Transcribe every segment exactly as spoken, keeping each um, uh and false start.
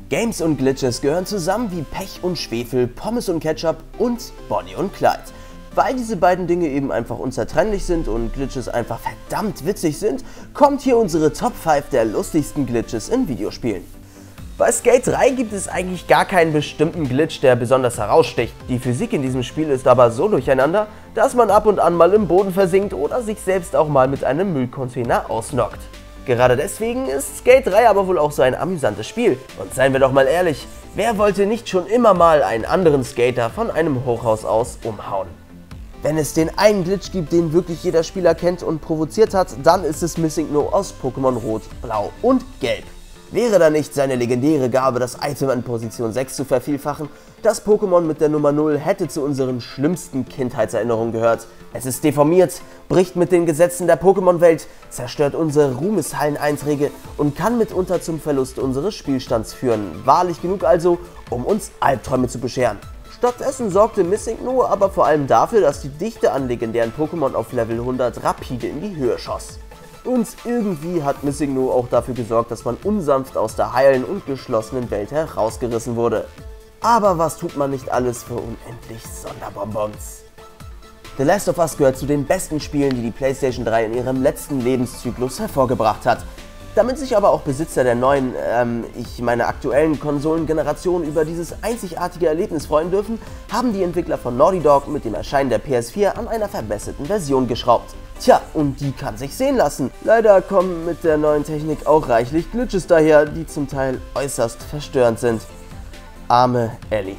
Games und Glitches gehören zusammen wie Pech und Schwefel, Pommes und Ketchup und Bonnie und Clyde. Weil diese beiden Dinge eben einfach unzertrennlich sind und Glitches einfach verdammt witzig sind, kommt hier unsere Top fünf der lustigsten Glitches in Videospielen. Bei Skate drei gibt es eigentlich gar keinen bestimmten Glitch, der besonders heraussticht. Die Physik in diesem Spiel ist aber so durcheinander, dass man ab und an mal im Boden versinkt oder sich selbst auch mal mit einem Müllcontainer ausnockt. Gerade deswegen ist Skate drei aber wohl auch so ein amüsantes Spiel. Und seien wir doch mal ehrlich, wer wollte nicht schon immer mal einen anderen Skater von einem Hochhaus aus umhauen? Wenn es den einen Glitch gibt, den wirklich jeder Spieler kennt und provoziert hat, dann ist es Missing No aus Pokémon Rot, Blau und Gelb. Wäre da nicht seine legendäre Gabe, das Item an Position sechs zu vervielfachen, das Pokémon mit der Nummer null hätte zu unseren schlimmsten Kindheitserinnerungen gehört. Es ist deformiert, bricht mit den Gesetzen der Pokémon-Welt, zerstört unsere Ruhmeshallen-Einträge und kann mitunter zum Verlust unseres Spielstands führen. Wahrlich genug also, um uns Albträume zu bescheren. Stattdessen sorgte Missing No aber vor allem dafür, dass die Dichte an legendären Pokémon auf Level hundert rapide in die Höhe schoss. Und irgendwie hat Missing No auch dafür gesorgt, dass man unsanft aus der heilen und geschlossenen Welt herausgerissen wurde. Aber was tut man nicht alles für unendlich Sonderbonbons? The Last of Us gehört zu den besten Spielen, die die PlayStation drei in ihrem letzten Lebenszyklus hervorgebracht hat. Damit sich aber auch Besitzer der neuen, ähm, ich meine aktuellen Konsolengeneration über dieses einzigartige Erlebnis freuen dürfen, haben die Entwickler von Naughty Dog mit dem Erscheinen der P S vier an einer verbesserten Version geschraubt. Tja, und die kann sich sehen lassen. Leider kommen mit der neuen Technik auch reichlich Glitches daher, die zum Teil äußerst verstörend sind. Arme Ellie.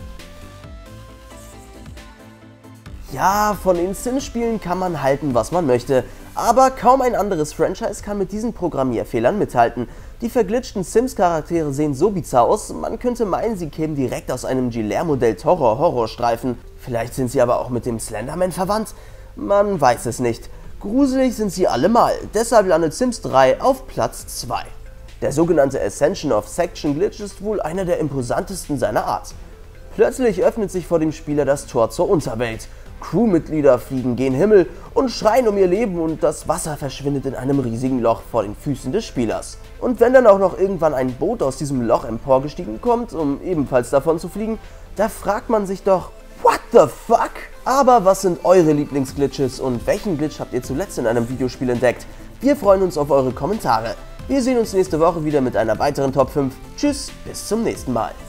Ja, von den Sims-Spielen kann man halten, was man möchte, aber kaum ein anderes Franchise kann mit diesen Programmierfehlern mithalten. Die verglitschten Sims-Charaktere sehen so bizarr aus, man könnte meinen, sie kämen direkt aus einem Guillermo del Toro-Horrorstreifen. Vielleicht sind sie aber auch mit dem Slenderman verwandt? Man weiß es nicht. Gruselig sind sie allemal, deshalb landet Sims drei auf Platz zwei. Der sogenannte Ascension of Section Glitch ist wohl einer der imposantesten seiner Art. Plötzlich öffnet sich vor dem Spieler das Tor zur Unterwelt. Crewmitglieder fliegen gen Himmel und schreien um ihr Leben und das Wasser verschwindet in einem riesigen Loch vor den Füßen des Spielers. Und wenn dann auch noch irgendwann ein Boot aus diesem Loch emporgestiegen kommt, um ebenfalls davon zu fliegen, da fragt man sich doch, what the fuck? Aber was sind eure Lieblingsglitches und welchen Glitch habt ihr zuletzt in einem Videospiel entdeckt? Wir freuen uns auf eure Kommentare. Wir sehen uns nächste Woche wieder mit einer weiteren Top fünf. Tschüss, bis zum nächsten Mal.